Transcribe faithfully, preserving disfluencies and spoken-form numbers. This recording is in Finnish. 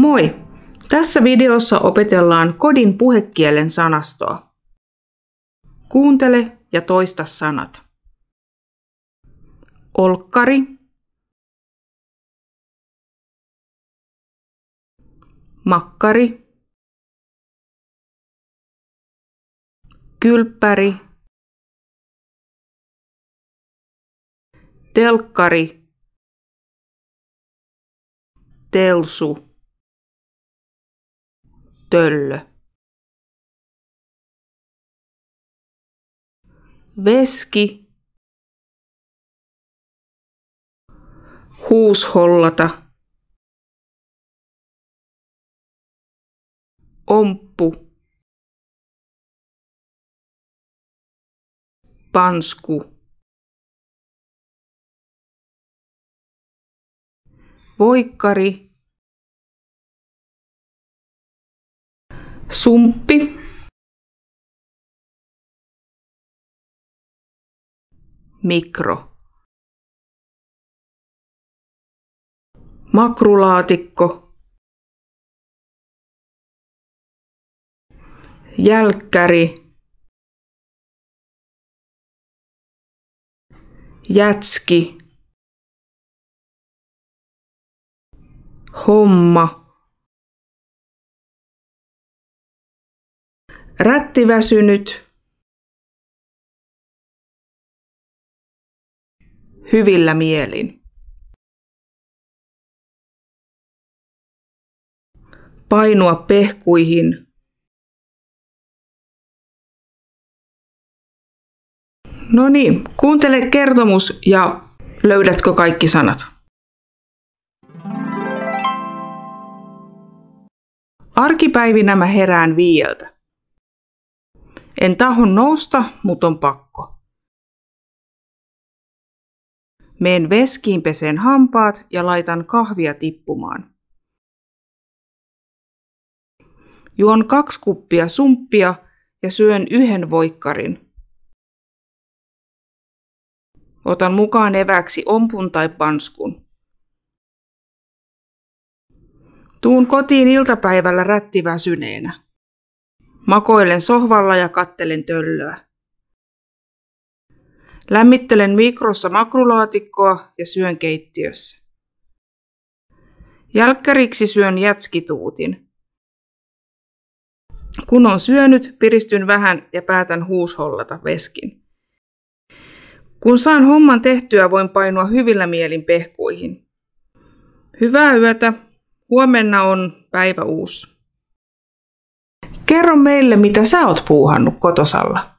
Moi! Tässä videossa opetellaan kodin puhekielen sanastoa. Kuuntele ja toista sanat. Olkkari, makkari, kylppäri, telkkari, telsu, töllö. Veski, huushollata, omppu, pansku, voikkari, sumppi, mikro, makrulaatikko, jälkkäri, jätski, homma, rättiväsynyt, hyvillä mielin, painua pehkuihin, no niin, kuuntele kertomus ja löydätkö kaikki sanat? Arkipäivinä mä herään viieltä. En tahdo nousta, mut on pakko. Meen veskiin peseen hampaat ja laitan kahvia tippumaan. Juon kaksi kuppia sumppia ja syön yhden voikkarin. Otan mukaan eväksi ompun tai panskun. Tuun kotiin iltapäivällä rättiväsyneenä. Makoilen sohvalla ja kattelen töllöä. Lämmittelen mikrossa makrulaatikkoa ja syön keittiössä. Jälkkäriksi syön jätskituutin. Kun on syönyt, piristyn vähän ja päätän huushollata veskin. Kun saan homman tehtyä, voin painua hyvillä mielin pehkuihin. Hyvää yötä. Huomenna on päivä uusi. Kerro meille, mitä sä oot puuhannut kotosalla.